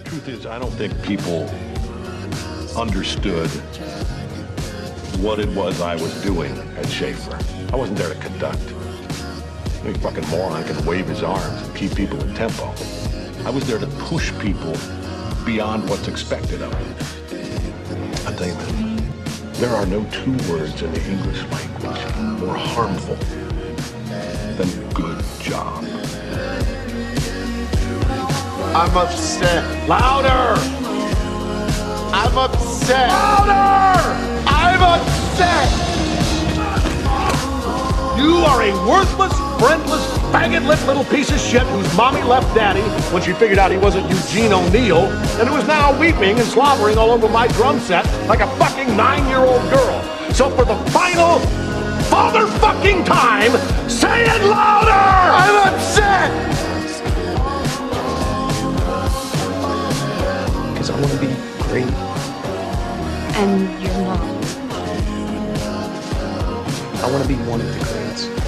truth is, I don't think people understood what it was I was doing at Schaefer. I wasn't there to conduct. Any fucking moron can wave his arms and keep people in tempo. I was there to push people beyond what's expected of them. I'll tell you, man, there are no two words in the English language more harmful than good job. I'm upset. Louder! I'm upset. Louder! I'm upset. You are a worthless, friendless, faggot-lipped little piece of shit whose mommy left daddy when she figured out he wasn't Eugene O'Neill, and who is now weeping and slobbering all over my drum set like a fucking 9-year-old girl. So for the final father-fucking time, say it louder! I'm upset. Because I want to be great. And you're not. I want to be one of the greats.